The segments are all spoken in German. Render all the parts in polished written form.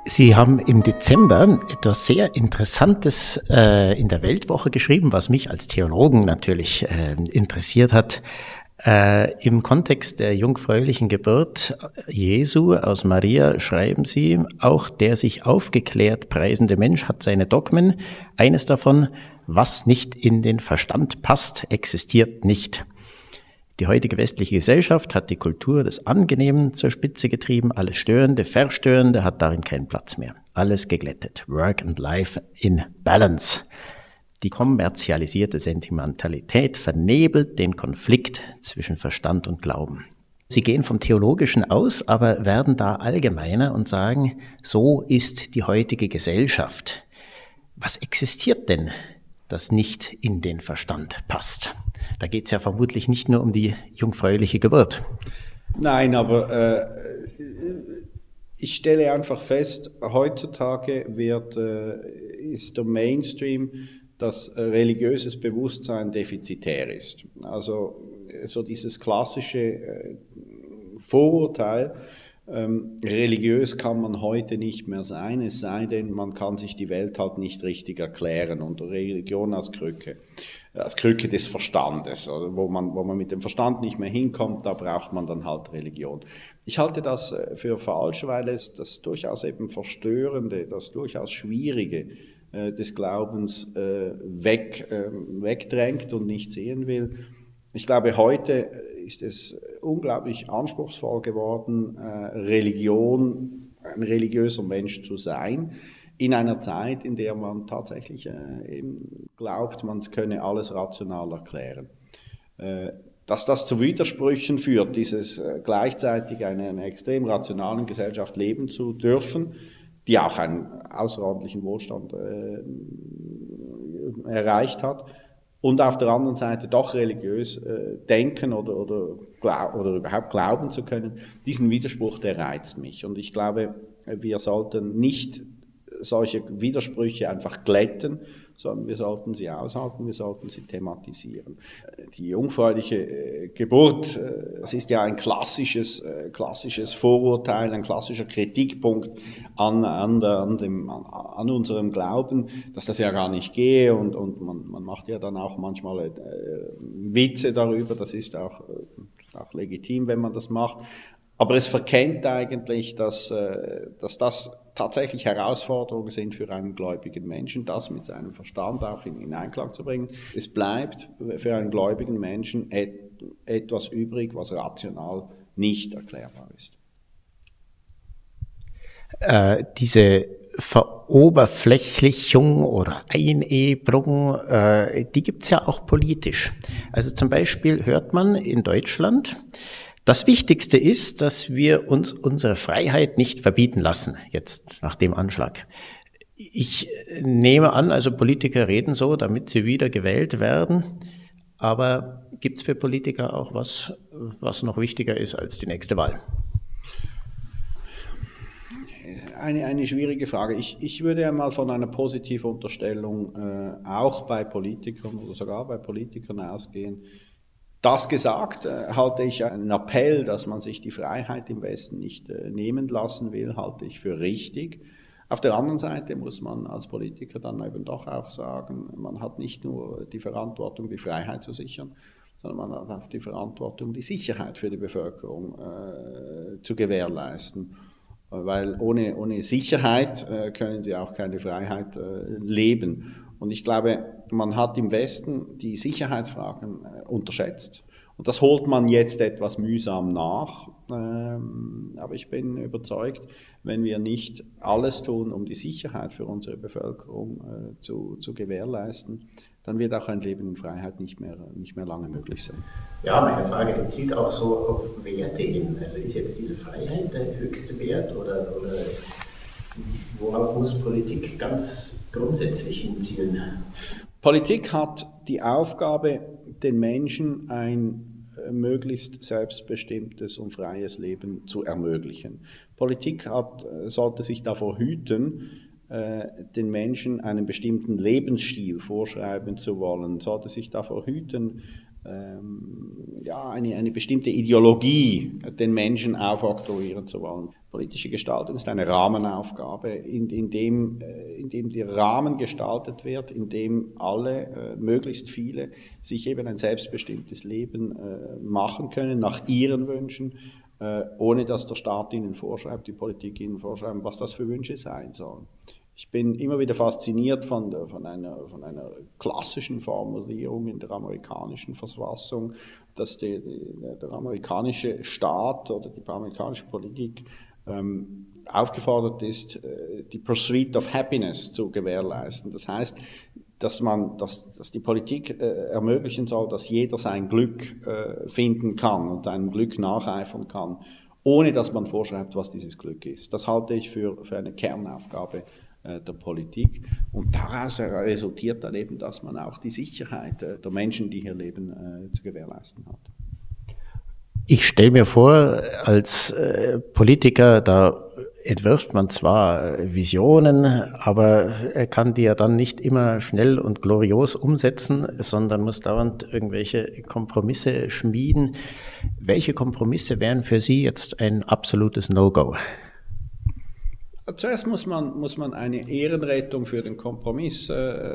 Sie haben im Dezember etwas sehr Interessantes in der Weltwoche geschrieben, was mich als Theologen natürlich interessiert hat. Im Kontext der jungfräulichen Geburt Jesu aus Maria schreiben Sie, auch der sich aufgeklärt preisende Mensch hat seine Dogmen. Eines davon, was nicht in den Verstand passt, existiert nicht. Die heutige westliche Gesellschaft hat die Kultur des Angenehmen zur Spitze getrieben. Alles Störende, Verstörende hat darin keinen Platz mehr. Alles geglättet. Work and Life in Balance. Die kommerzialisierte Sentimentalität vernebelt den Konflikt zwischen Verstand und Glauben. Sie gehen vom Theologischen aus, aber werden da allgemeiner und sagen, so ist die heutige Gesellschaft. Was existiert denn, das nicht in den Verstand passt? Da geht es ja vermutlich nicht nur um die jungfräuliche Geburt. Nein, aber ich stelle einfach fest, heutzutage ist der Mainstream, dass religiöses Bewusstsein defizitär ist. Also so dieses klassische Vorurteil, religiös kann man heute nicht mehr sein, es sei denn, man kann sich die Welt halt nicht richtig erklären und Religion als Krücke des Verstandes, also wo man mit dem Verstand nicht mehr hinkommt, da braucht man dann halt Religion. Ich halte das für falsch, weil es das durchaus eben Verstörende, das durchaus Schwierige des Glaubens wegdrängt und nicht sehen will. Ich glaube, heute ist es unglaublich anspruchsvoll geworden, ein religiöser Mensch zu sein, in einer Zeit, in der man tatsächlich eben glaubt, man könne alles rational erklären. Dass das zu Widersprüchen führt, dieses gleichzeitig in einer extrem rationalen Gesellschaft leben zu dürfen, die auch einen außerordentlichen Wohlstand erreicht hat, und auf der anderen Seite doch religiös denken oder überhaupt glauben zu können, diesen Widerspruch, der reizt mich. Und ich glaube, wir sollten nicht solche Widersprüche einfach glätten, sondern wir sollten sie aushalten, wir sollten sie thematisieren. Die jungfräuliche Geburt, das ist ja ein klassisches Vorurteil, ein klassischer Kritikpunkt an unserem Glauben, dass das ja gar nicht gehe, und man macht ja dann auch manchmal Witze darüber, das ist auch legitim, wenn man das macht. Aber es verkennt eigentlich, dass das tatsächlich Herausforderungen sind für einen gläubigen Menschen, das mit seinem Verstand auch in Einklang zu bringen. Es bleibt für einen gläubigen Menschen etwas übrig, was rational nicht erklärbar ist. Diese Veroberflächlichung oder Einebnung, die gibt es ja auch politisch. Also zum Beispiel hört man in Deutschland, das Wichtigste ist, dass wir uns unsere Freiheit nicht verbieten lassen, jetzt nach dem Anschlag. Ich nehme an, also Politiker reden so, damit sie wieder gewählt werden. Aber gibt es für Politiker auch was noch wichtiger ist als die nächste Wahl? Eine schwierige Frage. Ich würde ja mal von einer positiven Unterstellung auch bei Politikern oder sogar bei Politikern ausgehen. Das gesagt, halte ich einen Appell, dass man sich die Freiheit im Westen nicht nehmen lassen will, halte ich für richtig. Auf der anderen Seite muss man als Politiker dann eben doch auch sagen, man hat nicht nur die Verantwortung, die Freiheit zu sichern, sondern man hat auch die Verantwortung, die Sicherheit für die Bevölkerung zu gewährleisten. Weil ohne Sicherheit können sie auch keine Freiheit leben. Und ich glaube, man hat im Westen die Sicherheitsfragen unterschätzt. Und das holt man jetzt etwas mühsam nach. Aber ich bin überzeugt, wenn wir nicht alles tun, um die Sicherheit für unsere Bevölkerung zu gewährleisten, dann wird auch ein Leben in Freiheit nicht mehr lange möglich sein. Ja, meine Frage, die zielt auch so auf Werte hin. Also ist jetzt diese Freiheit der höchste Wert oder worauf muss Politik ganz grundsätzlich hinzielen? Politik hat die Aufgabe, den Menschen ein möglichst selbstbestimmtes und freies Leben zu ermöglichen. Politik sollte sich davor hüten, den Menschen einen bestimmten Lebensstil vorschreiben zu wollen, sollte sich davor hüten, eine bestimmte Ideologie den Menschen aufoktroyieren zu wollen. Politische Gestaltung ist eine Rahmenaufgabe, in dem der Rahmen gestaltet wird, in dem alle, möglichst viele, sich eben ein selbstbestimmtes Leben machen können, nach ihren Wünschen, ohne dass der Staat ihnen vorschreibt, die Politik ihnen vorschreibt, was das für Wünsche sein sollen. Ich bin immer wieder fasziniert von einer klassischen Formulierung in der amerikanischen Verfassung, dass der amerikanische Staat oder die amerikanische Politik aufgefordert ist, die Pursuit of Happiness zu gewährleisten. Das heißt, dass die Politik ermöglichen soll, dass jeder sein Glück finden kann und seinem Glück nacheifern kann, ohne dass man vorschreibt, was dieses Glück ist. Das halte ich für eine Kernaufgabe der Politik. Und daraus resultiert dann eben, dass man auch die Sicherheit der Menschen, die hier leben, zu gewährleisten hat. Ich stelle mir vor, als Politiker, da entwirft man zwar Visionen, aber er kann die ja dann nicht immer schnell und glorios umsetzen, sondern muss dauernd irgendwelche Kompromisse schmieden. Welche Kompromisse wären für Sie jetzt ein absolutes No-Go? Zuerst muss man eine Ehrenrettung für den Kompromiss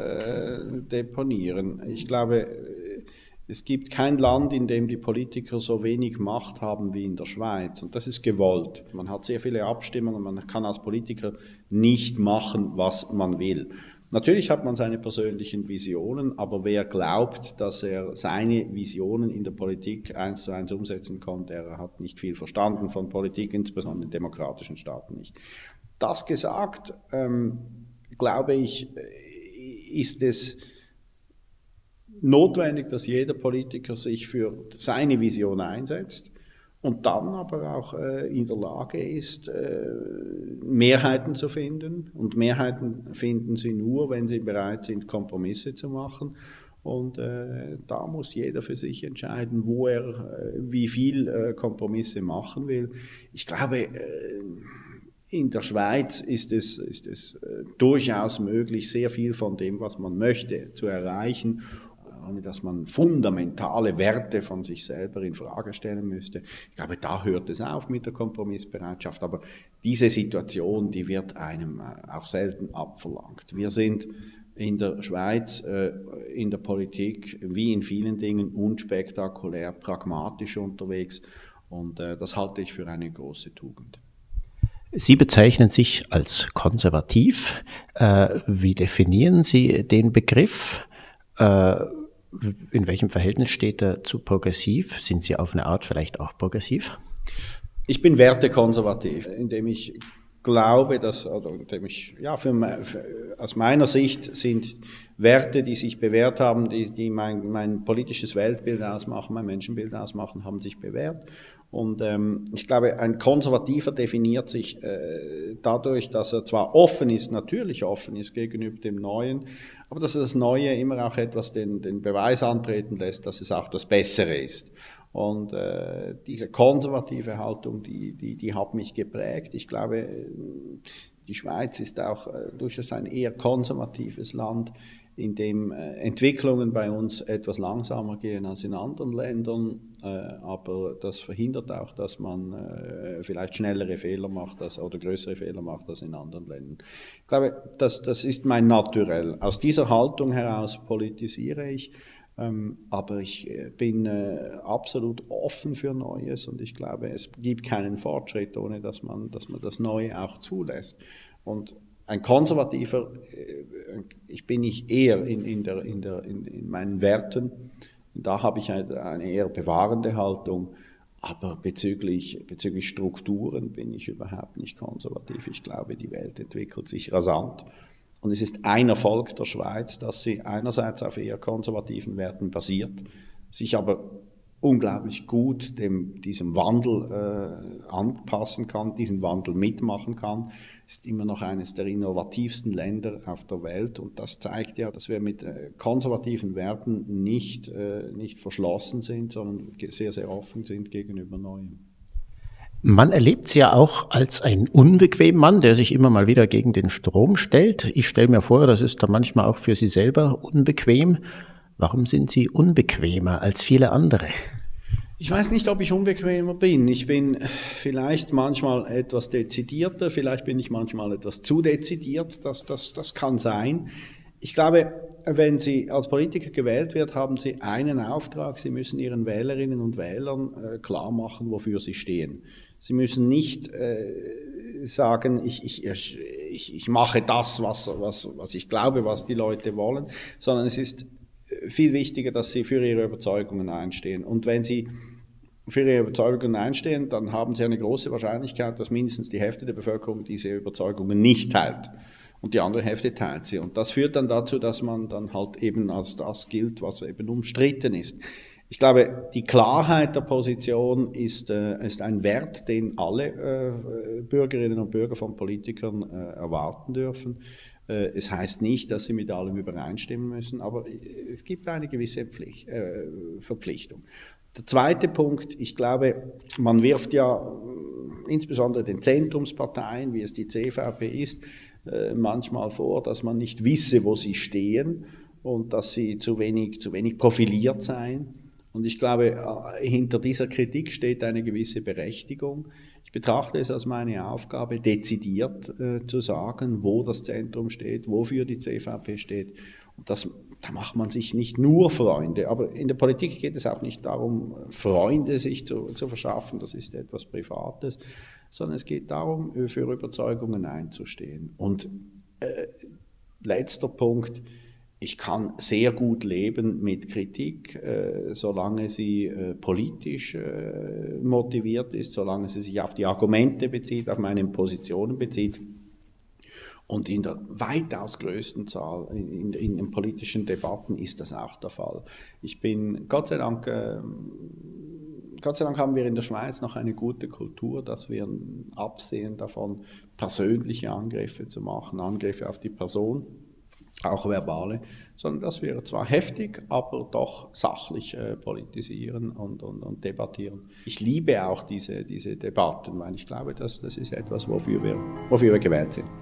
deponieren. Ich glaube, es gibt kein Land, in dem die Politiker so wenig Macht haben wie in der Schweiz. Und das ist gewollt. Man hat sehr viele Abstimmungen, man kann als Politiker nicht machen, was man will. Natürlich hat man seine persönlichen Visionen, aber wer glaubt, dass er seine Visionen in der Politik 1:1 umsetzen konnte, der hat nicht viel verstanden von Politik, insbesondere in demokratischen Staaten nicht. Das gesagt, glaube ich, ist es notwendig, dass jeder Politiker sich für seine Vision einsetzt und dann aber auch in der Lage ist, Mehrheiten zu finden. Und Mehrheiten finden sie nur, wenn sie bereit sind, Kompromisse zu machen. Und da muss jeder für sich entscheiden, wo er wie viel Kompromisse machen will. Ich glaube, in der Schweiz ist es durchaus möglich, sehr viel von dem, was man möchte, zu erreichen, ohne dass man fundamentale Werte von sich selber in Frage stellen müsste. Ich glaube, da hört es auf mit der Kompromissbereitschaft, aber diese Situation, die wird einem auch selten abverlangt. Wir sind in der Schweiz in der Politik wie in vielen Dingen unspektakulär, pragmatisch unterwegs und das halte ich für eine große Tugend. Sie bezeichnen sich als konservativ. Wie definieren Sie den Begriff? In welchem Verhältnis steht er zu progressiv? Sind Sie auf eine Art vielleicht auch progressiv? Ich bin wertekonservativ, indem ich glaube, aus meiner Sicht sind Werte, die sich bewährt haben, die mein politisches Weltbild ausmachen, mein Menschenbild ausmachen, haben sich bewährt. Und ich glaube, ein Konservativer definiert sich dadurch, dass er zwar natürlich offen ist gegenüber dem Neuen, aber dass das Neue immer auch etwas den Beweis antreten lässt, dass es auch das Bessere ist. Und diese konservative Haltung, die hat mich geprägt. Ich glaube, die Schweiz ist auch durchaus ein eher konservatives Land, in dem Entwicklungen bei uns etwas langsamer gehen als in anderen Ländern, aber das verhindert auch, dass man vielleicht schnellere Fehler macht oder größere Fehler macht als in anderen Ländern. Ich glaube, das ist mein Naturell. Aus dieser Haltung heraus politisiere ich, aber ich bin absolut offen für Neues und ich glaube, es gibt keinen Fortschritt, ohne dass man das Neue auch zulässt. Und ein Konservativer, bin ich eher in meinen Werten, da habe ich eine eher bewahrende Haltung, aber bezüglich Strukturen bin ich überhaupt nicht konservativ. Ich glaube, die Welt entwickelt sich rasant und es ist ein Erfolg der Schweiz, dass sie einerseits auf eher konservativen Werten basiert, sich aber unglaublich gut diesem Wandel anpassen kann, diesen Wandel mitmachen kann, ist immer noch eines der innovativsten Länder auf der Welt und das zeigt ja, dass wir mit konservativen Werten nicht verschlossen sind, sondern sehr, sehr offen sind gegenüber Neuem. Man erlebt Sie ja auch als ein unbequemer Mann, der sich immer mal wieder gegen den Strom stellt. Ich stelle mir vor, das ist dann manchmal auch für Sie selber unbequem. Warum sind Sie unbequemer als viele andere? Ich weiß nicht, ob ich unbequemer bin. Ich bin vielleicht manchmal etwas dezidierter, vielleicht bin ich manchmal etwas zu dezidiert. Das kann sein. Ich glaube, wenn Sie als Politiker gewählt wird, haben Sie einen Auftrag. Sie müssen Ihren Wählerinnen und Wählern klar machen, wofür Sie stehen. Sie müssen nicht sagen, ich mache das, was ich glaube, was die Leute wollen, sondern es ist viel wichtiger, dass Sie für Ihre Überzeugungen einstehen. Und wenn Sie für Ihre Überzeugungen einstehen, dann haben Sie eine große Wahrscheinlichkeit, dass mindestens die Hälfte der Bevölkerung diese Überzeugungen nicht teilt. Und die andere Hälfte teilt sie. Und das führt dann dazu, dass man dann halt eben als das gilt, was eben umstritten ist. Ich glaube, die Klarheit der Position ist ein Wert, den alle Bürgerinnen und Bürger von Politikern erwarten dürfen. Es heißt nicht, dass sie mit allem übereinstimmen müssen, aber es gibt eine gewisse Verpflichtung. Der zweite Punkt, ich glaube, man wirft ja insbesondere den Zentrumsparteien, wie es die CVP ist, manchmal vor, dass man nicht wisse, wo sie stehen und dass sie zu wenig profiliert seien. Und ich glaube, hinter dieser Kritik steht eine gewisse Berechtigung. Ich betrachte es als meine Aufgabe, dezidiert zu sagen, wo das Zentrum steht, wofür die CVP steht. Und da macht man sich nicht nur Freunde, aber in der Politik geht es auch nicht darum, Freunde sich zu verschaffen, das ist etwas Privates, sondern es geht darum, für Überzeugungen einzustehen. Und letzter Punkt, ich kann sehr gut leben mit Kritik, solange sie politisch motiviert ist, solange sie sich auf die Argumente bezieht, auf meine Positionen bezieht. Und in der weitaus größten Zahl in den politischen Debatten ist das auch der Fall. Ich bin, Gott sei Dank haben wir in der Schweiz noch eine gute Kultur, dass wir absehen davon, persönliche Angriffe zu machen, Angriffe auf die Person, auch verbale, sondern dass wir zwar heftig, aber doch sachlich politisieren und debattieren. Ich liebe auch diese Debatten, weil ich glaube, das ist etwas, wofür wir gewählt sind.